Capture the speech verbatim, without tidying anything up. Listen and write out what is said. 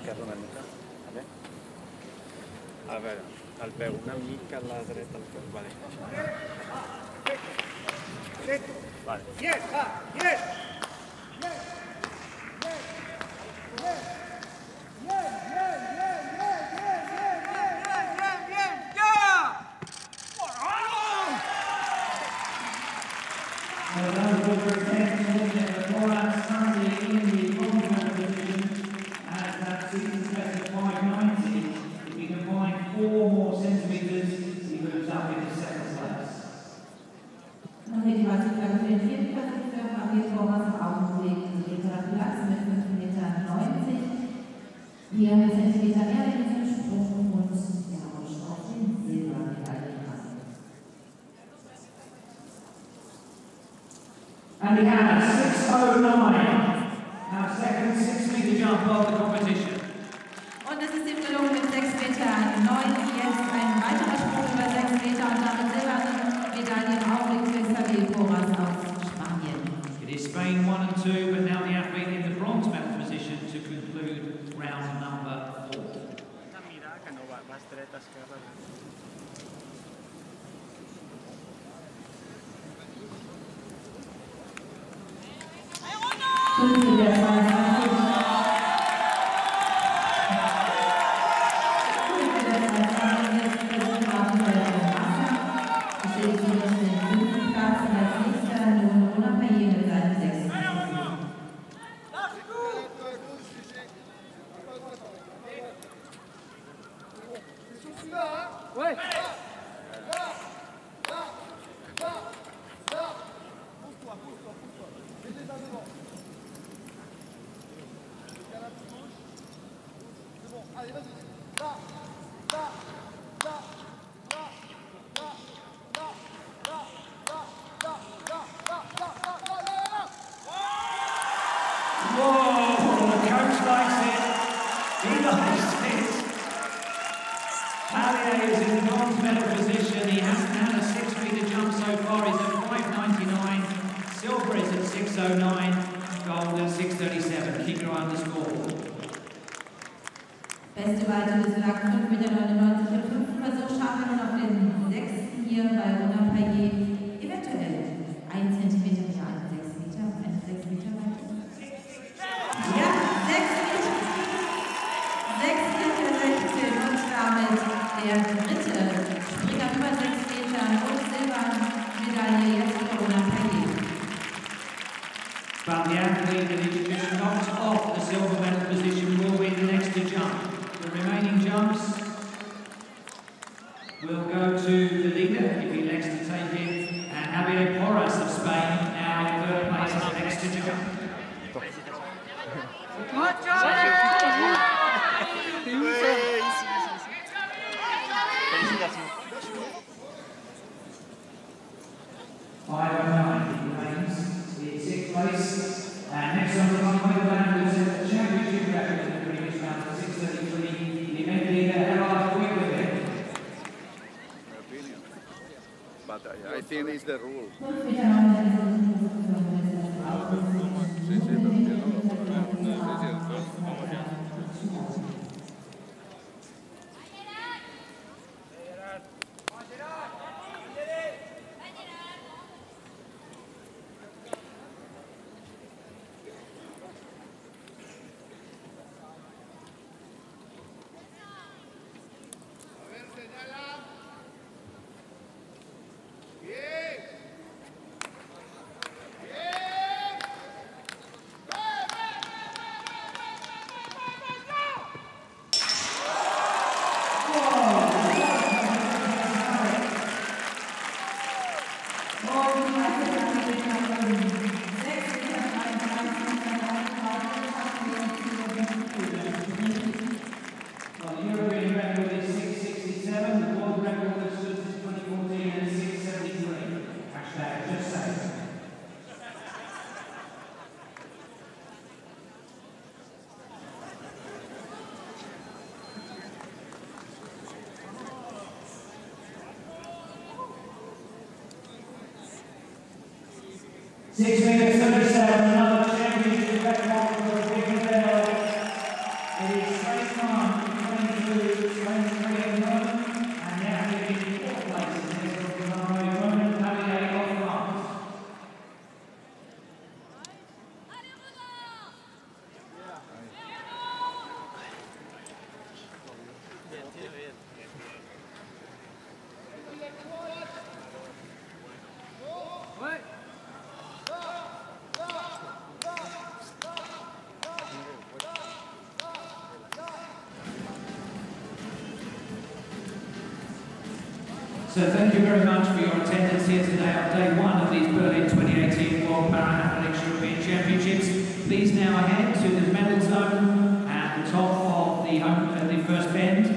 esquerra una mica. Vale? A veure, el peu una mica a la dreta, el peu. Vale. Vale. Yes, ah, yes! Hier haben wir Zentimeter mehr in diesem Sprung und wir haben schon auf den Silbermedaille gehabt. And we have six oh nine, our second six meter jump of the competition. Und es ist ihm gelungen mit sechs Meter neun, jetzt ein weiterer Sprung über sechs Meter und damit silberne Medaille im Augenblick für Xavier PORRAS aus Spanien. It is Spain one and two, but now the athlete in the bronze medal position to conclude round number four. PALLIER is in the bronze medal position. He hasn't had a six meter jump so far. He's at five ninety-nine. Silver is at six oh nine. Gold at six thirty-seven. Keep your eye on the scoreboard. Beste Weite bislang fünf Meter neunundneunzig. Im fünften Versuch schaffen wir noch den sechsten hier bei Ronan. Eventuell ein Zentimeter mehr als sechs Meter. Ein sechs Meter weiter. Ja, sechs Meter. sechs Meter sechzehn und damit der dritte Springer über sechs Meter und Silbermedaille jetzt für Ronan. But the athlete that is just knocked off the silver medal position will win the next to jump. The remaining jumps will go to the leader if he elects to take it, and Xavier PORRAS of Spain now in third place on the next to jump. five oh nine remains in sixth place, and next on the runway, the man who set the championship record in the previous round for six thirty-three, the event leader Gerard. But I, I think it's the rule. six minutes thirty-seven, another championship record for PUIGDEVALL. It is straight time, twenty-two twenty-three and Ronan, and now getting fourth place in this one tomorrow, Ronan, PALLIER off the mark. So thank you very much for your attendance here today on day one of these Berlin twenty eighteen World Paralympic European Championships. Please now head to the medal zone at the top of the, home, uh, the first bend.